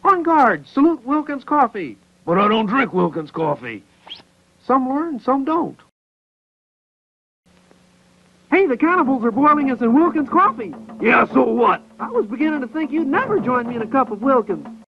On guard! Salute Wilkins Coffee! But I don't drink Wilkins coffee. Some learn, some don't. Hey, the Cannibals are boiling us in Wilkins Coffee! Yeah, so what? I was beginning to think you'd never join me in a cup of Wilkins.